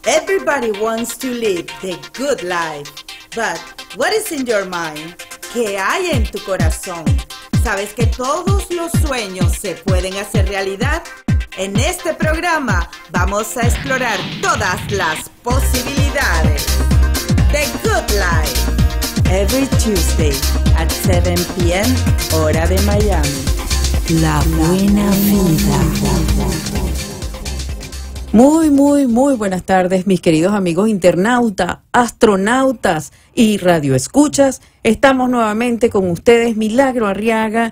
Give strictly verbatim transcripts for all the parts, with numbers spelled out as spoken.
Everybody wants to live the good life, but what is in your mind? ¿Qué hay en tu corazón? ¿Sabes que todos los sueños se pueden hacer realidad? En este programa vamos a explorar todas las posibilidades. The Good Life. Every Tuesday at seven p m hora de Miami. La buena vida. Muy, muy, muy buenas tardes, mis queridos amigos internautas, astronautas y radioescuchas. Estamos nuevamente con ustedes, Milagro Arriaga,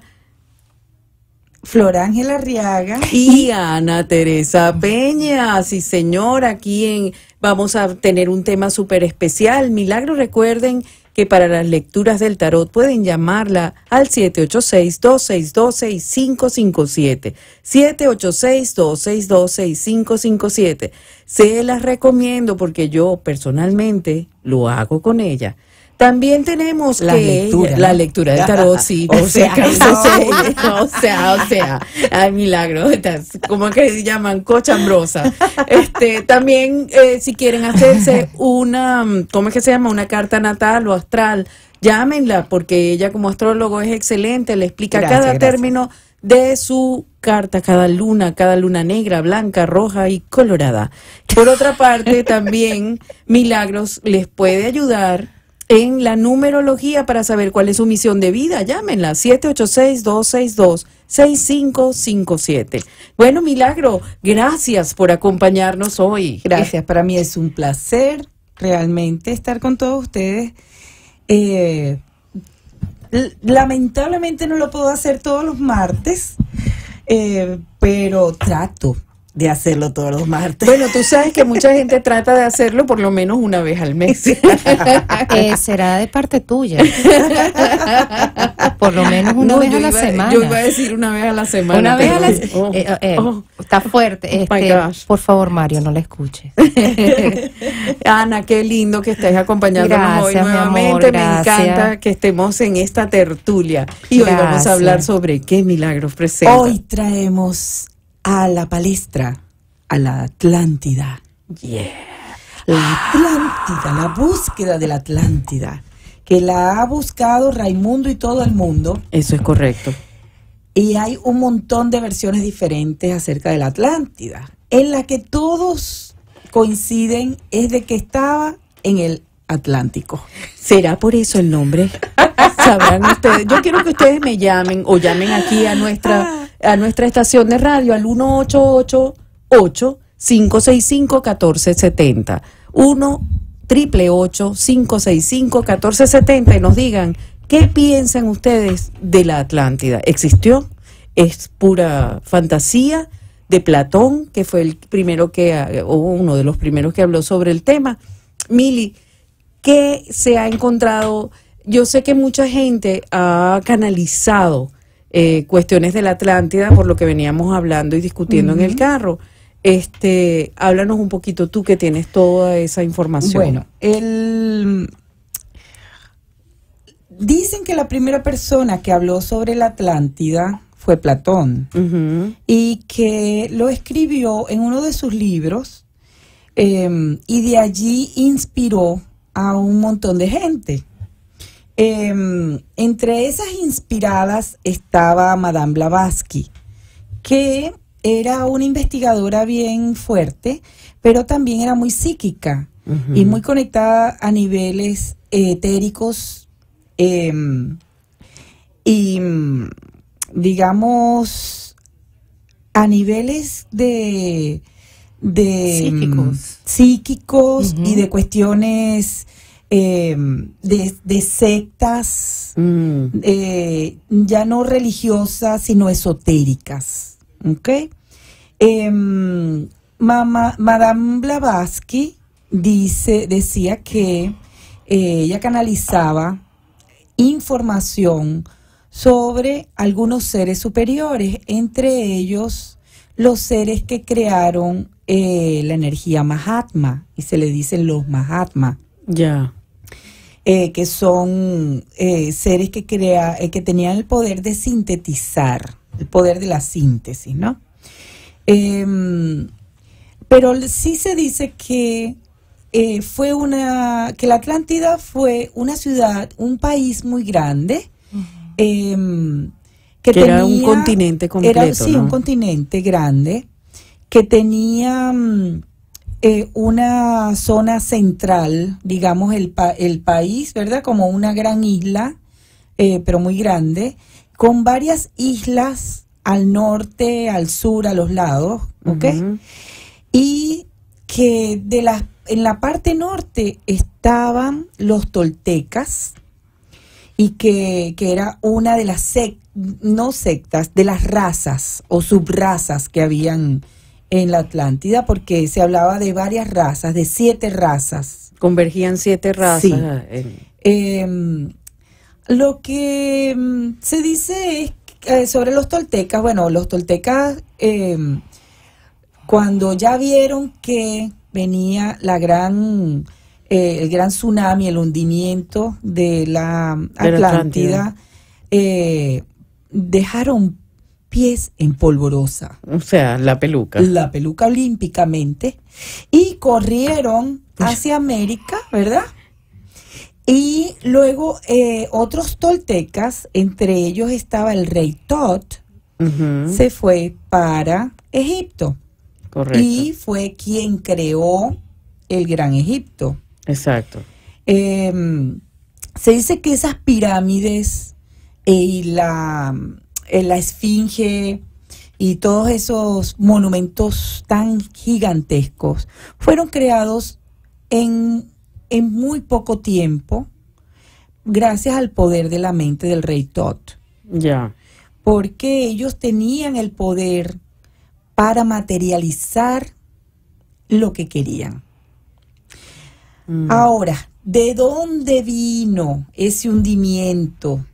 Flor Ángela Arriaga y Ana Teresa Peña. Sí, señor, aquí en, vamos a tener un tema súper especial. Milagro, recuerden que para las lecturas del tarot pueden llamarla al siete ocho seis, dos seis dos, seis cinco cinco siete. siete ocho seis, dos seis dos, seis cinco cinco siete. Se las recomiendo porque yo personalmente lo hago con ella. También tenemos la que lectura, ella, ¿no? La lectura del tarot, sí. o, sea, no. o sea, o sea, ay, Milagro, como que llaman cochambrosa. Este, también, eh, si quieren hacerse una, ¿cómo es que se llama? Una carta natal o astral, llámenla, porque ella como astrólogo es excelente, le explica gracias, cada gracias. término de su carta, cada luna, cada luna negra, blanca, roja y colorada. Por otra parte, también Milagros les puede ayudar en la numerología para saber cuál es su misión de vida. Llámenla, siete ocho seis, dos seis dos, seis cinco cinco siete. Bueno, Milagro, gracias por acompañarnos hoy. Gracias, para mí es un placer realmente estar con todos ustedes. Eh, lamentablemente no lo puedo hacer todos los martes, eh, pero trato de hacerlo todos los martes. Bueno, tú sabes que mucha gente trata de hacerlo por lo menos una vez al mes. Eh, será de parte tuya. Por lo menos una no, vez a la iba, semana. Yo iba a decir una vez a la semana. Una vez a la semana. Oh, eh, eh, oh, está fuerte. Este, por favor, Mario, no la escuches. Ana, qué lindo que estés acompañándonos gracias, hoy nuevamente. Amor, me gracias. encanta que estemos en esta tertulia. Y gracias. Hoy vamos a hablar sobre qué Milagros presenta. Hoy traemos a la palestra, a la Atlántida. Yeah. La Atlántida, la búsqueda de la Atlántida, que la ha buscado Raimundo y todo el mundo. Eso es correcto. Y hay un montón de versiones diferentes acerca de la Atlántida, en la que todos coinciden es de que estaba en el Atlántico. ¿Será por eso el nombre? Sabrán ustedes. Yo quiero que ustedes me llamen o llamen aquí a nuestra a nuestra estación de radio al uno ocho ocho ocho, cinco seis cinco, uno cuatro siete cero. uno ocho ocho, cinco seis cinco, uno cuatro siete cero y nos digan qué piensan ustedes de la Atlántida. ¿Existió? ¿Es pura fantasía de Platón, que fue el primero que, o uno de los primeros que habló sobre el tema? Mili, ¿qué se ha encontrado? Yo sé que mucha gente ha canalizado eh, cuestiones de la Atlántida por lo que veníamos hablando y discutiendo uh-huh. en el carro. Este, háblanos un poquito tú que tienes toda esa información. Bueno, el... dicen que la primera persona que habló sobre la Atlántida fue Platón uh-huh. y que lo escribió en uno de sus libros eh, y de allí inspiró a un montón de gente. Eh, entre esas inspiradas estaba Madame Blavatsky, que era una investigadora bien fuerte, pero también era muy psíquica uh-huh. y muy conectada a niveles etéricos eh, y, digamos, a niveles de, de psíquicos, psíquicos uh-huh. y de cuestiones eh, de, de sectas, mm. eh, ya no religiosas, sino esotéricas. ¿Ok? Eh, Mama, Madame Blavatsky dice, decía que eh, ella canalizaba información sobre algunos seres superiores, entre ellos los seres que crearon eh, la energía Mahatma, y se le dicen los Mahatma. Ya. Yeah. Eh, que son eh, seres que, crea, eh, que tenían el poder de sintetizar, el poder de la síntesis, ¿no? Eh, pero sí se dice que eh, fue una, que la Atlántida fue una ciudad, un país muy grande, uh-huh. eh, que, que tenía, era un continente completo, era, sí, ¿no? un continente grande, que tenía eh, una zona central, digamos el, pa el país, ¿verdad? Como una gran isla, eh, pero muy grande, con varias islas al norte, al sur, a los lados, ¿ok? Uh-huh. Y que de la, en la parte norte estaban los toltecas, y que, que era una de las sectas, no sectas, de las razas o subrazas que habían en la Atlántida, porque se hablaba de varias razas, de siete razas. Convergían siete razas. Sí. En... Eh, lo que um, se dice es eh, sobre los toltecas, bueno, los toltecas eh, cuando ya vieron que venía la gran, eh, el gran tsunami, el hundimiento de la Atlántida, de la Atlántida. Eh, dejaron pies en polvorosa. O sea, la peluca. La peluca olímpicamente. Y corrieron hacia América, ¿verdad? Y luego eh, otros toltecas, entre ellos estaba el rey Tot, uh-huh. se fue para Egipto. Correcto. Y fue quien creó el Gran Egipto. Exacto. Eh, se dice que esas pirámides y la, la esfinge y todos esos monumentos tan gigantescos fueron creados en, en muy poco tiempo gracias al poder de la mente del rey Tot. Ya. Yeah. Porque ellos tenían el poder para materializar lo que querían. Mm. Ahora, ¿de dónde vino ese hundimiento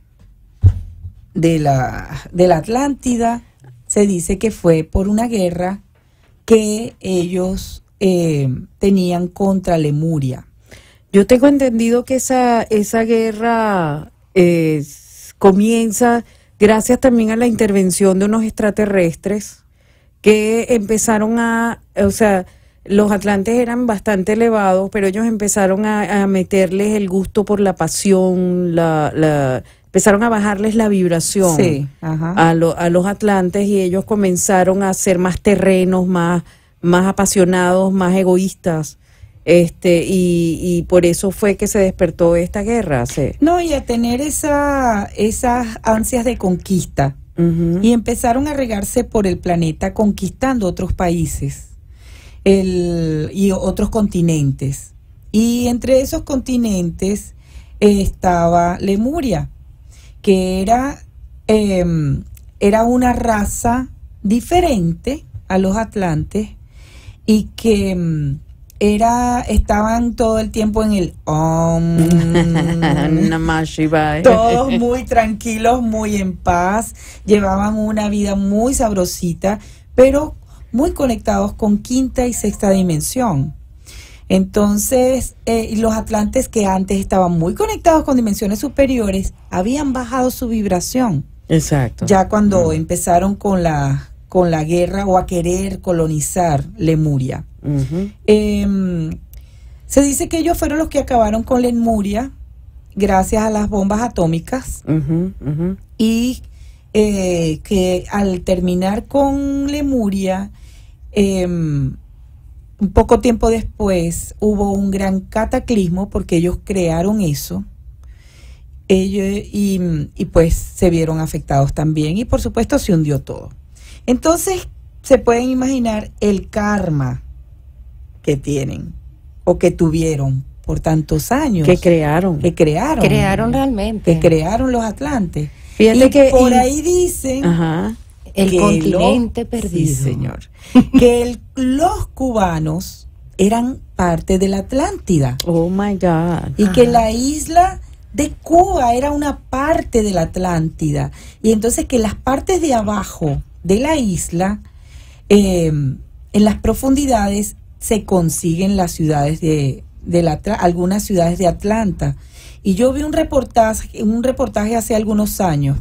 de la, de la Atlántida? Se dice que fue por una guerra que ellos eh, tenían contra Lemuria. Yo tengo entendido que esa, esa guerra eh, comienza gracias también a la intervención de unos extraterrestres que empezaron a, o sea, los atlantes eran bastante elevados, pero ellos empezaron a, a meterles el gusto por la pasión, la, la empezaron a bajarles la vibración sí, ajá. a, lo, a los atlantes, y ellos comenzaron a ser más terrenos, más, más apasionados, más egoístas. Este, y, y por eso fue que se despertó esta guerra. Sí. No, y a tener esa, esas ansias de conquista. Uh-huh. Y empezaron a regarse por el planeta conquistando otros países el, y otros continentes. Y entre esos continentes eh, estaba Lemuria, que era, eh, era una raza diferente a los atlantes y que um, era, estaban todo el tiempo en el Om, Namah Shivaya. Todos muy tranquilos, muy en paz, llevaban una vida muy sabrosita, pero muy conectados con quinta y sexta dimensión. Entonces, eh, los atlantes, que antes estaban muy conectados con dimensiones superiores, habían bajado su vibración. Exacto. Ya cuando uh-huh. empezaron con la, con la guerra o a querer colonizar Lemuria. Uh-huh. eh, se dice que ellos fueron los que acabaron con Lemuria gracias a las bombas atómicas. Uh-huh. Uh-huh. Y eh, que al terminar con Lemuria, eh, un poco tiempo después hubo un gran cataclismo porque ellos crearon eso, ellos, y, y pues se vieron afectados también, y por supuesto se hundió todo. Entonces se pueden imaginar el karma que tienen o que tuvieron por tantos años. Que crearon. Que crearon. Crearon realmente. Que crearon los atlantes. Fíjate y que por y, ahí dicen... Ajá. El continente lo, perdido. Sí, señor. Que el, los cubanos eran parte de la Atlántida. Oh, my God. Y Ajá. que la isla de Cuba era una parte de la Atlántida. Y entonces que las partes de abajo de la isla, eh, en las profundidades, se consiguen las ciudades de, de la, algunas ciudades de Atlanta. Y yo vi un reportaje, un reportaje hace algunos años,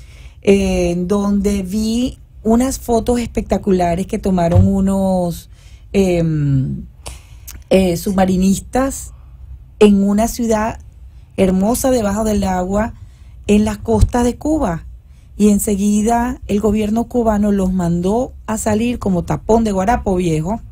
eh, donde vi unas fotos espectaculares que tomaron unos, eh, eh, submarinistas en una ciudad hermosa debajo del agua en las costas de Cuba. Y enseguida el gobierno cubano los mandó a salir como tapón de guarapo viejo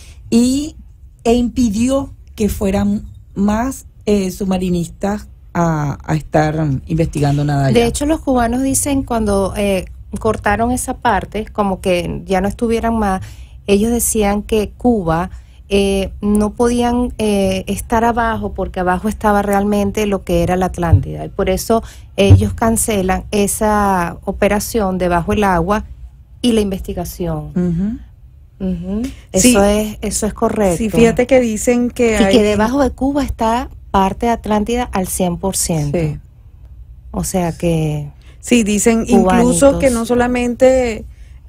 y, e impidió que fueran más eh, submarinistas a, a estar investigando nada allá. De hecho, los cubanos dicen cuando eh, cortaron esa parte, como que ya no estuvieran más, ellos decían que Cuba eh, no podían eh, estar abajo porque abajo estaba realmente lo que era la Atlántida. Y por eso ellos cancelan esa operación debajo del agua y la investigación. Uh-huh. Uh-huh. Sí, eso es eso es correcto. Sí, fíjate que dicen que y hay... que debajo de Cuba está parte de Atlántida al cien por ciento. Sí. O sea que... Sí, dicen cubanitos. Incluso que no solamente,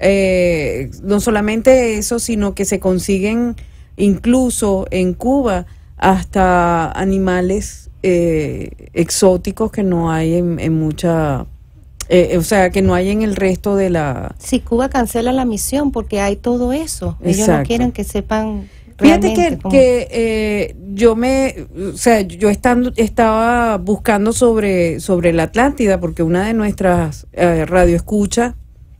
eh, no solamente eso, sino que se consiguen incluso en Cuba hasta animales eh, exóticos que no hay en, en mucha... Eh, o sea, que no hay en el resto de la... Sí, Cuba cancela la misión porque hay todo eso. Ellos Exacto. no quieren que sepan... Fíjate que, cómo... que eh, yo me, o sea, yo estando, estaba buscando sobre, sobre la Atlántida, porque una de nuestras eh, radioescuchas,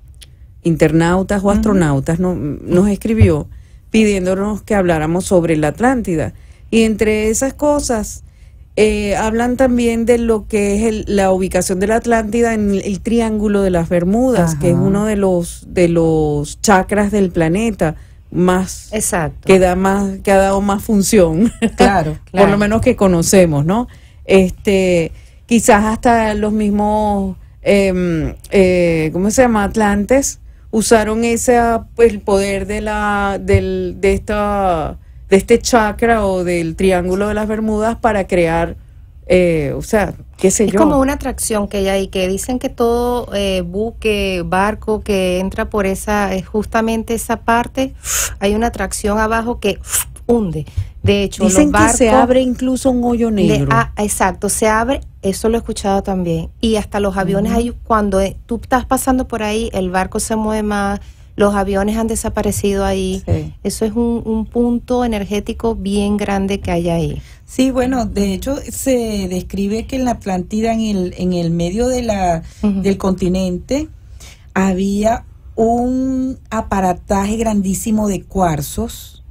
internautas o astronautas, uh-huh. no, nos escribió pidiéndonos que habláramos sobre la Atlántida. Y entre esas cosas, eh, hablan también de lo que es el, la ubicación de la Atlántida en el, el Triángulo de las Bermudas, uh-huh. que es uno de los, de los chakras del planeta más exacto que da más que ha dado más función claro, por claro. lo menos que conocemos, ¿no? Este quizás hasta los mismos eh, eh, ¿cómo se llama? Atlantes usaron ese pues, el poder de la del de esta de este chakra o del Triángulo de las Bermudas para crear eh, o sea, qué sé es yo. Es como una atracción que hay ahí, que dicen que todo eh, buque, barco que entra por esa, eh, justamente esa parte, hay una atracción abajo que hunde. De hecho, dicen los barcos, que se abre incluso un hoyo negro. Le, ah, exacto, se abre, eso lo he escuchado también. Y hasta los aviones, uh-huh. hay, cuando eh, tú estás pasando por ahí, el barco se mueve más, los aviones han desaparecido ahí. Sí. Eso es un, un punto energético bien grande que hay ahí. Sí, bueno, de hecho se describe que en la Atlántida, en el, en el medio de la, uh-huh. del continente, había un aparataje grandísimo de cuarzos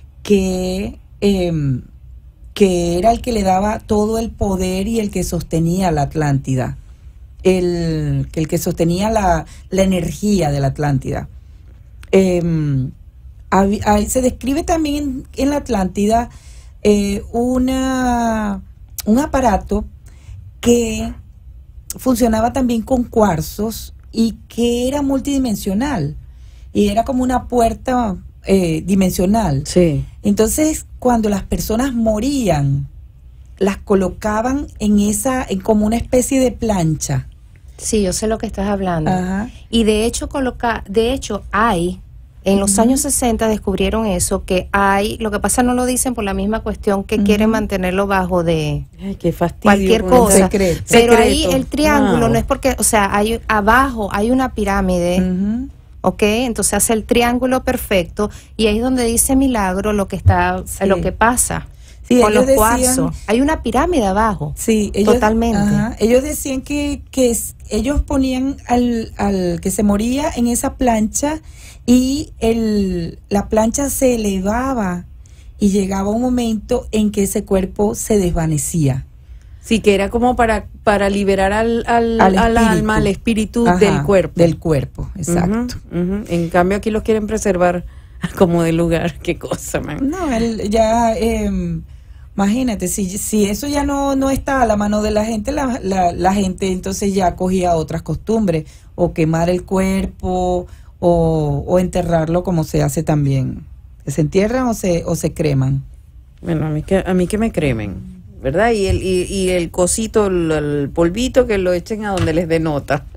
que, eh, que era el que le daba todo el poder y el que sostenía la Atlántida, el, el que sostenía la, la energía de la Atlántida. Eh, hab, hab, se describe también en, en la Atlántida Eh, una, un aparato que funcionaba también con cuarzos y que era multidimensional y era como una puerta eh, dimensional. Sí. Entonces, cuando las personas morían, las colocaban en esa, en como una especie de plancha. Sí, yo sé lo que estás hablando. Ajá. Y de hecho coloca, de hecho hay en los uh-huh. años sesenta descubrieron eso, que hay, lo que pasa no lo dicen por la misma cuestión que uh-huh. quieren mantenerlo bajo de Ay, qué fastidio, cualquier cosa. Secreto. Pero Secreto. ahí el triángulo wow. no es porque, o sea, hay abajo hay una pirámide, uh-huh. ¿ok? Entonces hace el triángulo perfecto y ahí es donde dice Milagro lo que está, sí. lo que pasa. Sí, con los cuarzos. Hay una pirámide abajo. Sí, ellos, totalmente. Ajá, ellos decían que, que es, ellos ponían al, al que se moría en esa plancha y el, la plancha se elevaba y llegaba un momento en que ese cuerpo se desvanecía. Sí, que era como para, para liberar al, al, al, al alma, al espíritu Ajá, del cuerpo. Del cuerpo, exacto. Uh-huh, uh-huh. En cambio aquí los quieren preservar como de lugar. Qué cosa, man. No, él ya... Eh, imagínate, si, si eso ya no, no está a la mano de la gente, la, la, la gente entonces ya cogía otras costumbres, o quemar el cuerpo, o, o enterrarlo como se hace también. ¿Se entierran o se, o se creman? Bueno, a mí que, a mí que me cremen, ¿verdad? Y el, y, y el cosito, el, el polvito, que lo echen a donde les denota.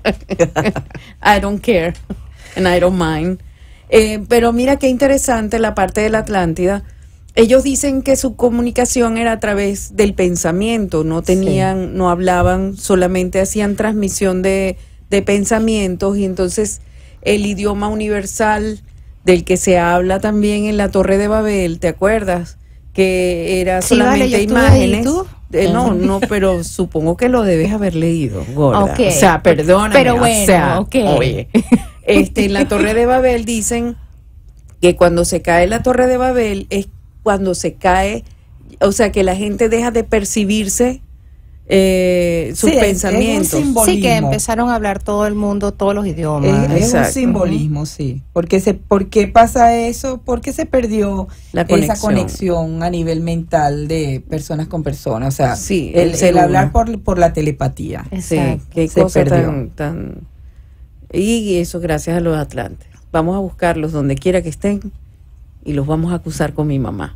I don't care, and I don't mind. Eh, pero mira qué interesante la parte de la Atlántida. Ellos dicen que su comunicación era a través del pensamiento, no tenían, sí. no hablaban, solamente hacían transmisión de, de pensamientos, y entonces el idioma universal del que se habla también en la Torre de Babel, ¿te acuerdas? que era Sí, solamente vale, yo estuve ahí, imágenes. ¿tú? Eh, no, no, pero supongo que lo debes haber leído, gorda. Ok. O sea, perdóname. Pero bueno, o sea, ok. oye, este, en la Torre de Babel dicen que cuando se cae la Torre de Babel es cuando se cae, o sea, que la gente deja de percibirse eh, sus Sí, es- es un pensamientos. símbolo. Sí, que Simbolismo. empezaron a hablar todo el mundo, todos los idiomas. Es, es un Exacto. simbolismo, sí. Porque se, ¿por qué pasa eso? Porque se perdió La esa conexión. conexión a nivel mental de personas con personas. O sea, Sí, el, el ser el hablar uno. por, por la telepatía. Sí, Exacto. qué Se cosa perdió. tan, tan... Y eso gracias a los atlantes. Vamos a buscarlos donde quiera que estén y los vamos a acusar con mi mamá.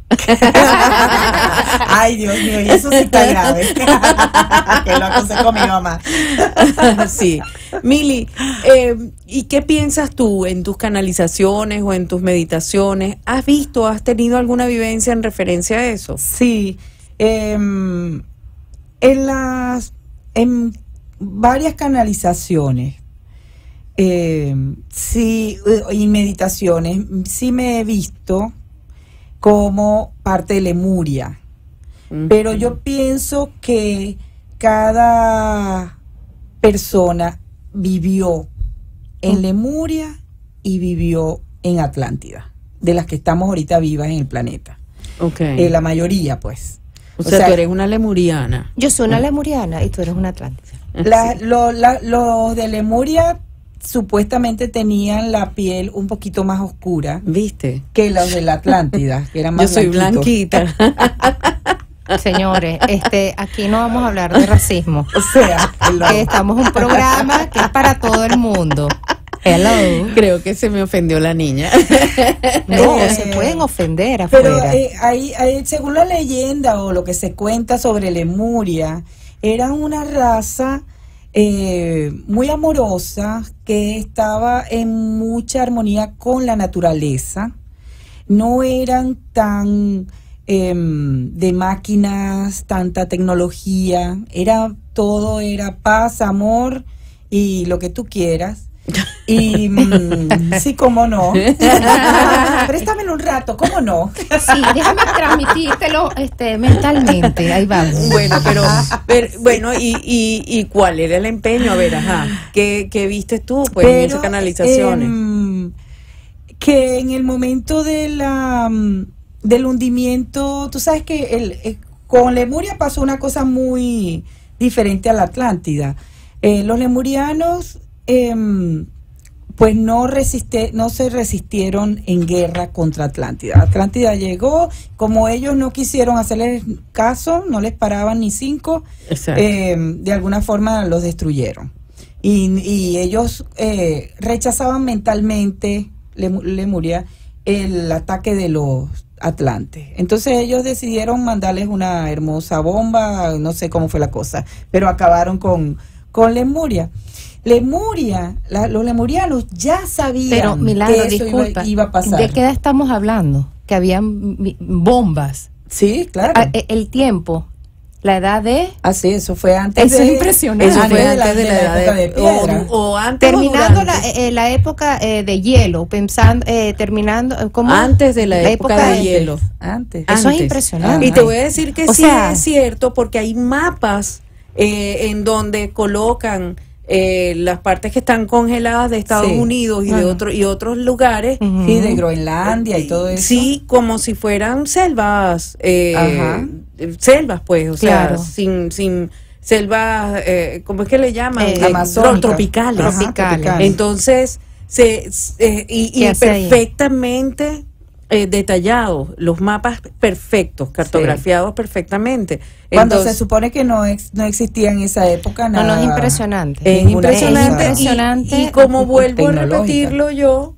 Ay, Dios mío, y eso sí está grave. Que lo acusé con mi mamá. Sí. Mili, eh, ¿y qué piensas tú en tus canalizaciones o en tus meditaciones? ¿Has visto, has tenido alguna vivencia en referencia a eso? Sí, em, en las en varias canalizaciones, em, sí, eh, y meditaciones, sí me he visto como parte de Lemuria, pero yo pienso que cada persona vivió en Lemuria y vivió en Atlántida, de las que estamos ahorita vivas en el planeta. Ok. Eh, la mayoría, pues. o, sea, tú eres una lemuriana. Yo soy una lemuriana y tú eres una atlántica. la- lo- la- los de Lemuria supuestamente tenían la piel un poquito más oscura ¿Viste? que los de la Atlántida, que eran Yo más soy blanquitos. blanquita. Señores, este, aquí no vamos a hablar de racismo. O sea, lo- Que estamos en un programa que es para todo el mundo. Hello. Creo que se me ofendió la niña. No, Eh, se pueden ofender pero afuera. eh, ahí, ahí, según la leyenda o lo que se cuenta sobre Lemuria, eran una raza eh, muy amorosa que estaba en mucha armonía con la naturaleza. No eran tan em, de máquinas, tanta tecnología. Era todo era paz, amor y lo que tú quieras. Y mm, sí, cómo no. Préstamelo un rato, cómo no. Sí, déjame transmitírtelo este, mentalmente. Ahí vamos. Bueno, pero, pero- bueno, y, y, y cuál era el empeño? A ver, ajá, ¿qué, qué viste tú pues en esas canalizaciones? em, que en el momento de la mm, del hundimiento, tú sabes que el, eh, con Lemuria pasó una cosa muy diferente a la Atlántida. Eh, los lemurianos em, pues no resiste, no se resistieron en guerra contra Atlántida. Atlántida llegó, como ellos no quisieron hacerles caso, no les paraban ni cinco, Exacto. eh, de alguna forma los destruyeron. Y, y ellos eh, rechazaban mentalmente, Lemu- Lemuria, el ataque de los atlantes. Entonces ellos decidieron mandarles una hermosa bomba, no sé cómo fue la cosa, pero acabaron con, con Lemuria. Lemuria, la- los lemurianos ya sabían Pero, Milagro, que eso disculpa. iba, iba a pasar. ¿De qué edad estamos hablando? Que habían mi- bombas. Sí, claro. Ah, e- el tiempo, la edad de... Así, eso fue antes Eso de... es impresionante. Eso fue antes antes de la edad época de, de piedra. o, o antes o Terminando la, durante. eh, la época eh, de hielo, pensando, eh, terminando, eh, ¿cómo? Antes de la época de antes. hielo. Antes. Eso es Antes. impresionante. Y te voy a decir que O sí sea- es cierto, porque hay mapas eh, en donde colocan eh, las partes que están congeladas de Estados Sí. Unidos y de Ajá. otros y otros lugares. Ujú. Sí, de Groenlandia y todo eso. Sí, como si fueran selvas, eh, Ajá. selvas pues, o Claro. sea, sin, sin selvas, eh, ¿cómo es que le llaman? Eh, Eh, Amazónicas. tropicales. Ajá, Tropicales. Entonces, se, se- y, ¿Qué y hace ahí? perfectamente eh, detallados, los mapas perfectos, cartografiados perfectamente. Cuando Entonces, se supone que no ex- no existía en esa época No, nada. no, es impresionante. es ninguna impresionante, Es y- impresionante. y, como vuelvo a tecnológica. repetirlo yo,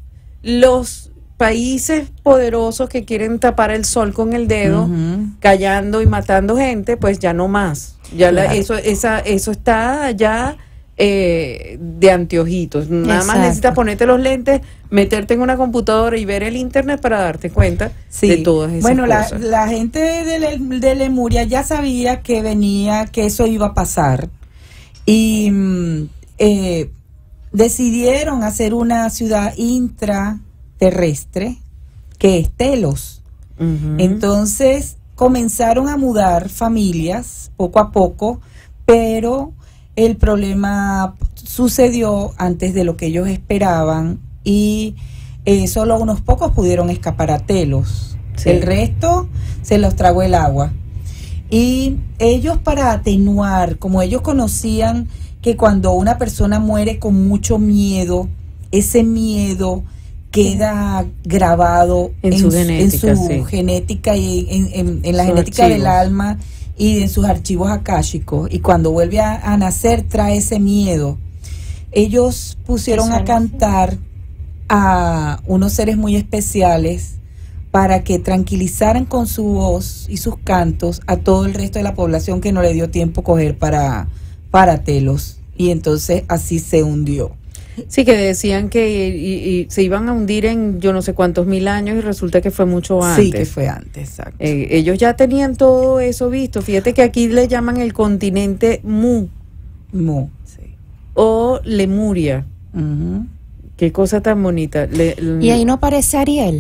los países poderosos que quieren tapar el sol con el dedo, Ujú. callando y matando gente, pues ya no más. Ya la- Claro. eso, esa, eso está ya eh, de anteojitos. Nada más Exacto. necesitas ponerte los lentes, meterte en una computadora y ver el internet para darte cuenta Sí. de todas esas bueno, la, cosas. la gente de, Le- de Lemuria ya sabía que venía, que eso iba a pasar. Y mm, eh, decidieron hacer una ciudad intraterrestre que es Telos. Ujú. Entonces, comenzaron a mudar familias poco a poco, pero el problema sucedió antes de lo que ellos esperaban y eh, solo unos pocos pudieron escapar a Telos. Sí. El resto se los tragó el agua. Y ellos, para atenuar, como ellos conocían que cuando una persona muere con mucho miedo, ese miedo queda grabado en, en su genética, en su sí. genética y en, en, en la Sus genética archivos. del alma y en sus archivos akáshicos, y cuando vuelve a, a nacer trae ese miedo. Ellos pusieron a cantar a unos seres muy especiales para que tranquilizaran con su voz y sus cantos a todo el resto de la población que no le dio tiempo coger para, para Telos, y entonces así se hundió. Sí, que decían que y, y se iban a hundir en yo no sé cuántos mil años y resulta que fue mucho antes. Sí, que fue antes, exacto. Eh, ellos ya tenían todo eso visto. Fíjate que aquí le llaman el continente Mu. Mu, sí. O Lemuria. Uh-huh. Qué cosa tan bonita. Le, le, y ahí no aparece Ariel.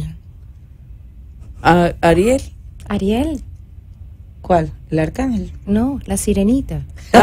A, ¿Ariel? Ariel. ¿Cuál? ¿El arcángel? No, la sirenita.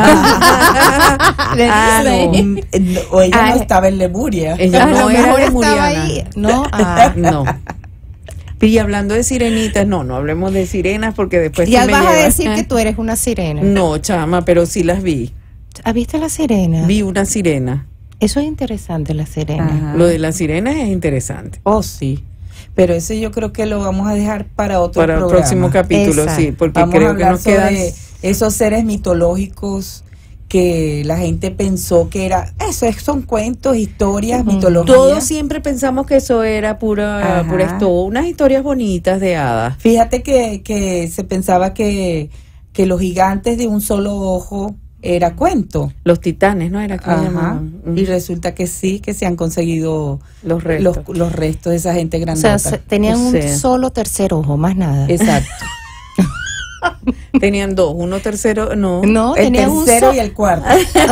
Ah, ah, no. O ella Ah, no estaba en Lemuria. Ella A no lo era mejor lemuriana. estaba ahí. No, ah. No. Y hablando de sirenitas, no, no hablemos de sirenas porque después Ya sí me vas lleva- a decir que tú eres una sirena. No, chama, pero sí las vi. ¿Has visto la sirena? Vi una sirena. Eso es interesante, la sirena. Ajá. Lo de las sirenas es interesante. Oh, sí. Pero ese yo creo que lo vamos a dejar para otro Para el programa. próximo capítulo, Exacto. sí, porque Vamos a creo que hablar nos quedan... sobre esos seres mitológicos que la gente pensó que era, eso es- son cuentos, historias, Ujú. mitologías. Todos siempre pensamos que eso era pura, Ajá. pura esto, unas historias bonitas de hadas. Fíjate que, que se pensaba que, que los gigantes de un solo ojo era cuento. Los titanes, ¿no? Era que le Ajá. llamaban. Ujú. Y resulta que sí, que se han conseguido Los restos. los, los restos de esa gente O grandota. sea, se- tenían O un sea. solo tercer ojo, más nada. Exacto. Tenían dos, uno tercero, no. No, El tenían un tercero solo. y el cuarto.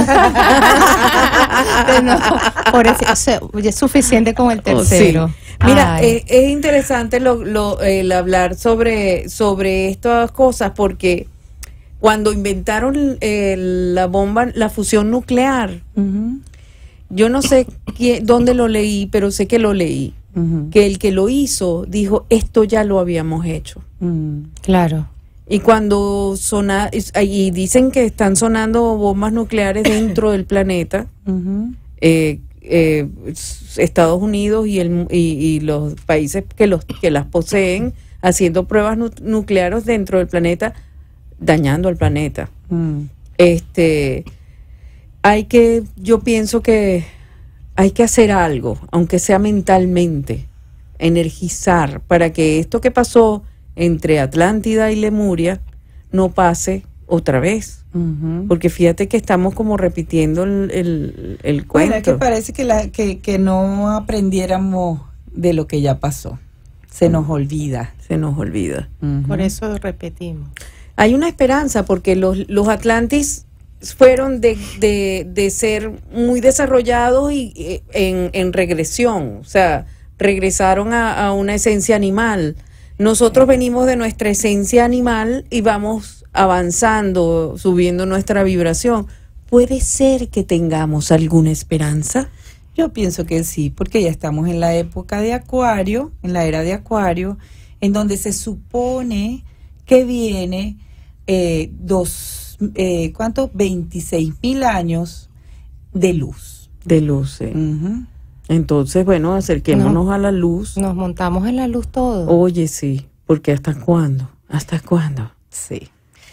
No, por eso, o sea, es suficiente con el Oh, sí. tercero. Mira, Ay. eh, es interesante lo, lo, el hablar sobre, sobre estas cosas porque cuando inventaron eh, la bomba, la fusión nuclear, Ujú, yo no sé qué, dónde lo leí, pero sé que lo leí, ujú, que el que lo hizo dijo, esto ya lo habíamos hecho. ujú. Claro. Y cuando sona, y dicen que están sonando bombas nucleares dentro del planeta, Ujú. eh, eh, Estados Unidos y, el, y, y los países que, los, que las poseen haciendo pruebas nu- nucleares dentro del planeta, dañando al planeta. Mm. Este, hay que, yo pienso que hay que hacer algo, aunque sea mentalmente, energizar para que esto que pasó entre Atlántida y Lemuria no pase otra vez. Ujú. Porque fíjate que estamos como repitiendo el, el, el Bueno, es que cuento. parece que, la, que, que no aprendiéramos de lo que ya pasó. Se nos olvida. Se nos olvida. Ujú. Por eso repetimos. Hay una esperanza porque los, los Atlantis fueron de, de, de ser muy desarrollados y eh, en, en regresión, o sea, regresaron a, a una esencia animal. Nosotros venimos de nuestra esencia animal y vamos avanzando, subiendo nuestra vibración. ¿Puede ser que tengamos alguna esperanza? Yo pienso que sí, porque ya estamos en la época de Acuario, en la era de Acuario, en donde se supone que viene eh, dos, eh, ¿cuántos? veintiséis mil años de luz. De luz. eh. Ujú. Entonces, bueno, acerquémonos a la luz. Nos montamos en la luz todo. Oye, sí, porque ¿hasta cuándo? ¿Hasta cuándo? Sí.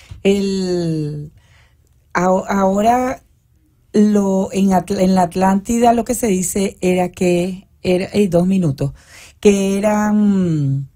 El, a- ahora lo en, Atl- en la Atlántida lo que se dice era que era eh, dos minutos que eran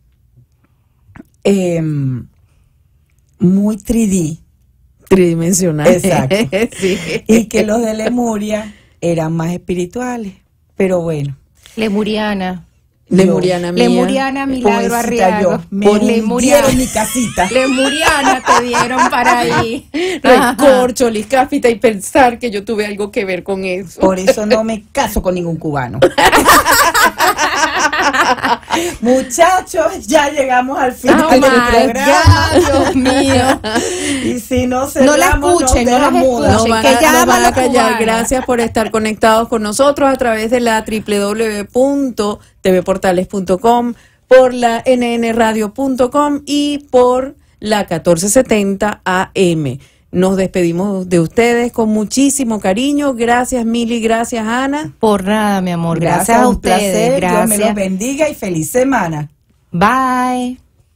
em, muy tres D Tridimensional. Exacto. Sí. y que los de Lemuria eran más espirituales, pero bueno, Lemuriana. Lemuriana mía. Lemuriana, Milagro pobrecita Arriago. yo, me Por hundieron Lemuriana. mi casita. Lemuriana te dieron para ahí. Recorcholis, cáfita y pensar que yo tuve algo que ver con eso. Por eso no me caso con ningún cubano. Muchachos, ya llegamos al final Oh del my programa. God, Dios mío. Y si no No la cerramos, escuchen, no nos las quedamos mudas. Nos escuchen. van, que a, llaman nos van a los callar. cubanos. Gracias por estar conectados con nosotros a través de la doble u doble u doble u punto t v portales punto com, por la n n radio punto com y por la catorce setenta A M. Nos despedimos de ustedes con muchísimo cariño. Gracias, Mili. Gracias, Ana. Por nada, mi amor. Gracias, a un ustedes. placer, Gracias. Dios me los bendiga y feliz semana. Bye.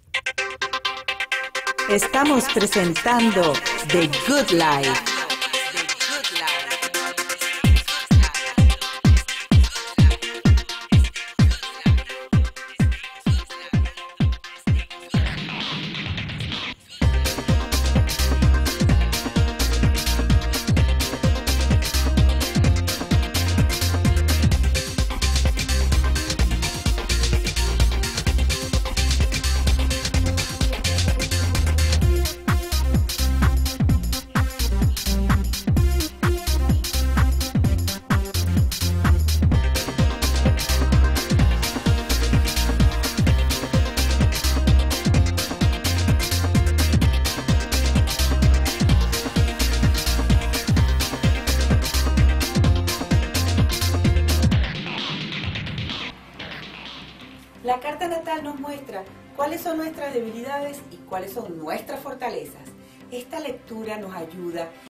Estamos presentando The Good Life. La carta natal nos muestra cuáles son nuestras debilidades y cuáles son nuestras fortalezas. Esta lectura nos ayuda